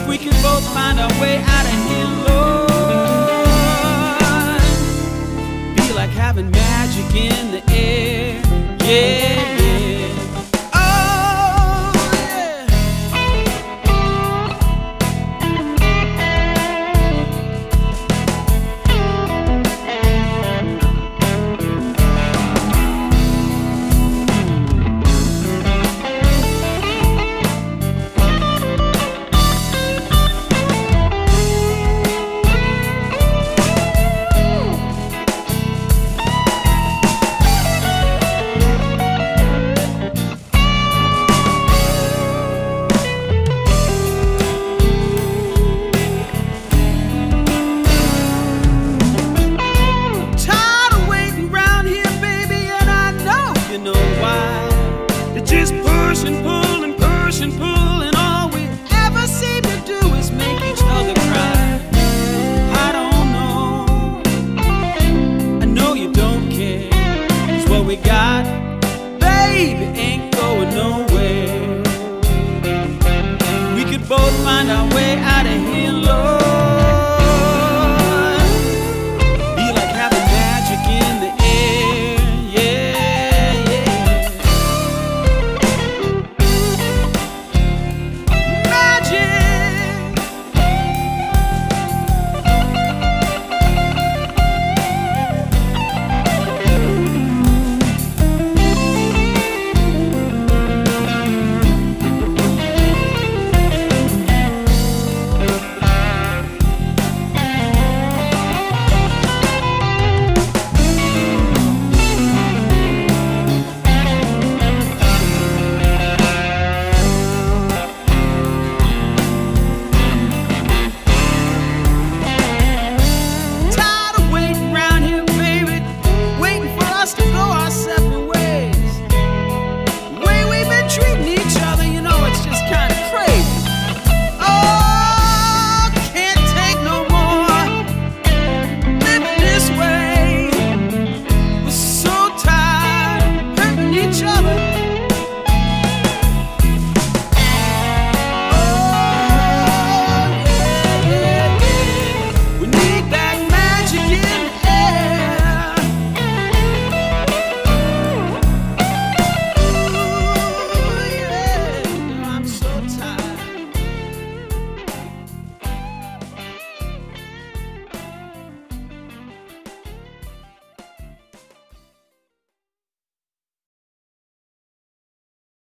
we could both find our way out of here, Lord. Be like having magic in the air, yeah, yeah. Oh, yeah. Just push and pull and push and pull, and all we ever seem to do is make each other cry. I don't know, I know you don't care, 'cause what we got, baby, ain't going nowhere. We could both find our way out of here,